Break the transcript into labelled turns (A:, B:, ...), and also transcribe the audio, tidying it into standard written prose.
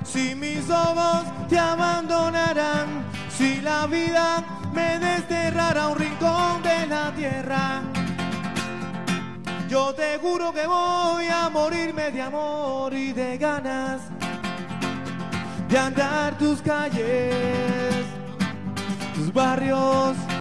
A: si mis ojos te abandonarán, si la vida me desterrará a un rincón de la tierra. Yo te juro que voy a morirme de amor y de ganas de andar tus calles, tus barrios.